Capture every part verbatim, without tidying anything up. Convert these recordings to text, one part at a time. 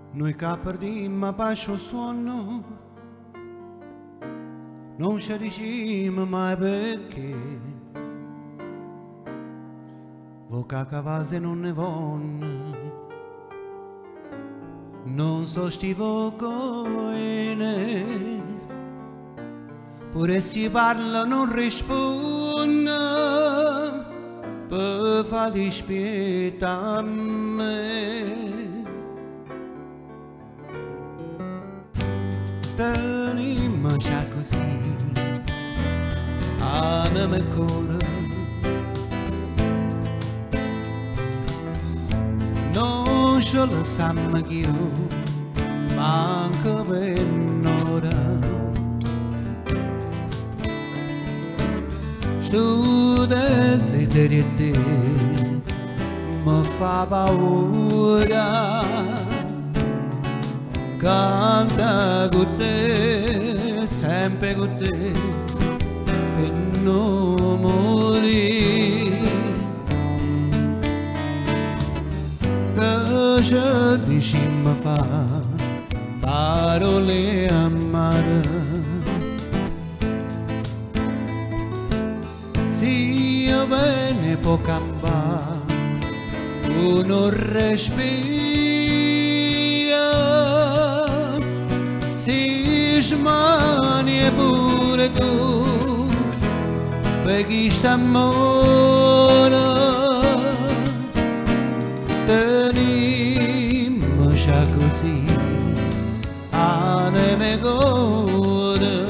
Noi che perdimmo pace o sonno, non ci diciamo mai perché. Voca cavase non ne vanno, non so stivo coine, pure si parla non risponde, per far dispietà a me. Tenimmo già così, Anema e cuore, non ce lo sanno più, manca per un'ora. Sto desiderio di te mi fa paura. Canta con te, sempre con te, per non morire. Che ci diciamo fa parole amare, sia bene può cambiare uno respira. Si smanie pure tu per chi sta amore, tenimmo già così anima e cuore.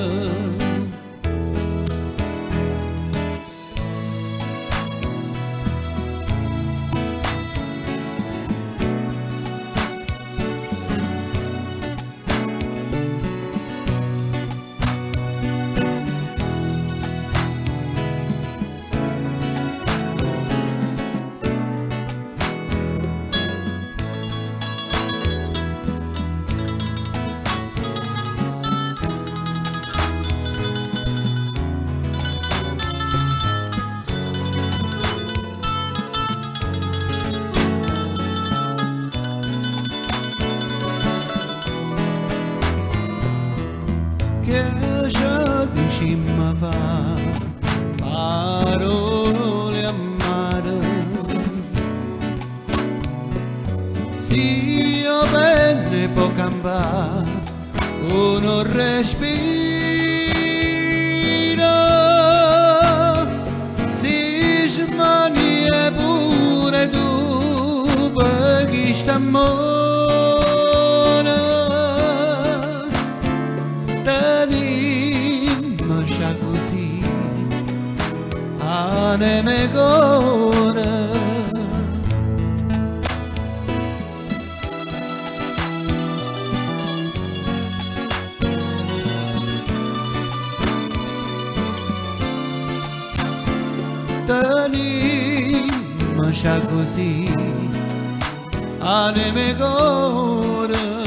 Che ci diciamo fa parole amare, sia bene può cambiare uno respira. Si smanie pure tu per chi sta amore, tenimmo già così anima e cuore. Tenimmo già così anima e cuore.